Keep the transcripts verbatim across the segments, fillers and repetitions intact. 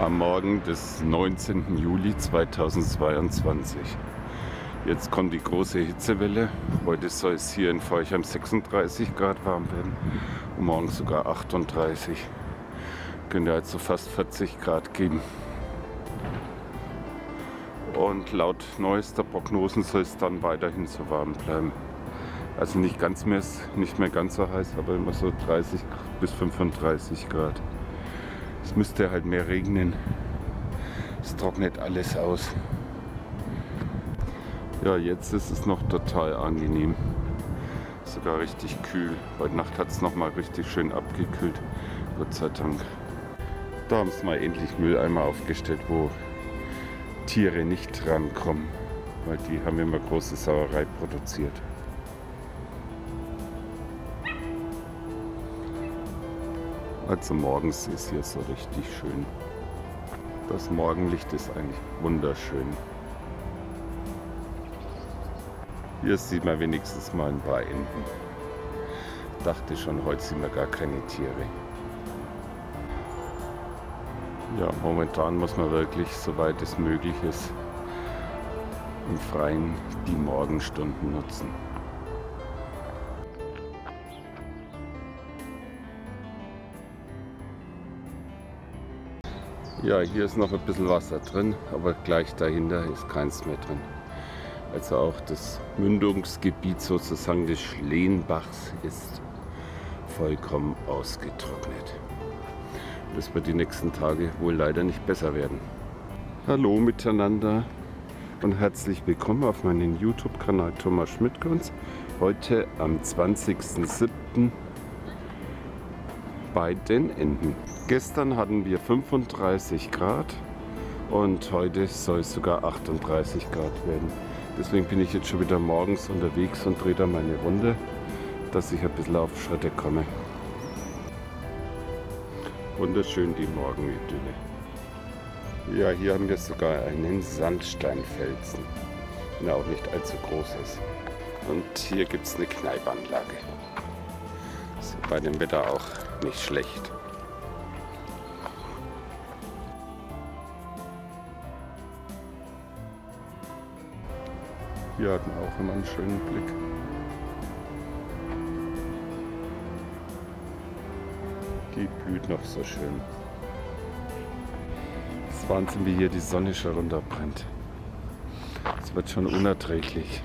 am Morgen des neunzehnten Juli zweitausendzweiundzwanzig. Jetzt kommt die große Hitzewelle. Heute soll es hier in Forchheim sechsunddreißig Grad warm werden und morgen sogar achtunddreißig. Könnte also fast vierzig Grad geben. Und laut neuester Prognosen soll es dann weiterhin so warm bleiben. Also nicht ganz mehr, nicht mehr ganz so heiß, aber immer so dreißig bis fünfunddreißig Grad. Es müsste halt mehr regnen. Es trocknet alles aus. Ja, jetzt ist es noch total angenehm. Sogar richtig kühl. Heute Nacht hat es noch mal richtig schön abgekühlt. Gott sei Dank. Da haben sie mal endlich Mülleimer aufgestellt, wo Tiere nicht rankommen. Weil die haben immer große Sauerei produziert. Also morgens ist hier so richtig schön. Das Morgenlicht ist eigentlich wunderschön. Hier sieht man wenigstens mal ein paar Enten. Dachte schon, heute sehen wir gar keine Tiere. Ja, momentan muss man wirklich, soweit es möglich ist, im Freien die Morgenstunden nutzen. Ja, hier ist noch ein bisschen Wasser drin, aber gleich dahinter ist keins mehr drin. Also auch das Mündungsgebiet sozusagen des Schleenbachs ist vollkommen ausgetrocknet. Das wird die nächsten Tage wohl leider nicht besser werden. Hallo miteinander und herzlich willkommen auf meinem YouTube-Kanal Thomas Schmidtkunst. Heute am zwanzigsten siebten bei den Enten. Gestern hatten wir fünfunddreißig Grad und heute soll es sogar achtunddreißig Grad werden. Deswegen bin ich jetzt schon wieder morgens unterwegs und drehe da meine Runde, dass ich ein bisschen auf Schritte komme. Wunderschön die Morgenidylle. Ja, hier haben wir sogar einen Sandsteinfelsen, der auch nicht allzu groß ist. Und hier gibt es eine Kneipanlage. Ist bei dem Wetter auch nicht schlecht. Hier hatten wir auch immer einen schönen Blick. Die blüht noch so schön. Es ist Wahnsinn, wie hier die Sonne schon runterbrennt. Es wird schon unerträglich.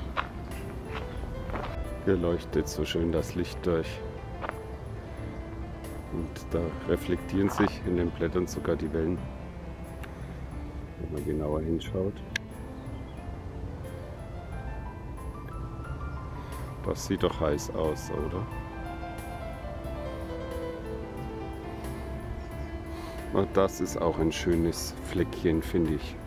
Hier leuchtet so schön das Licht durch. Und da reflektieren sich in den Blättern sogar die Wellen. Wenn man genauer hinschaut. Das sieht doch heiß aus, oder? Und das ist auch ein schönes Fleckchen, finde ich.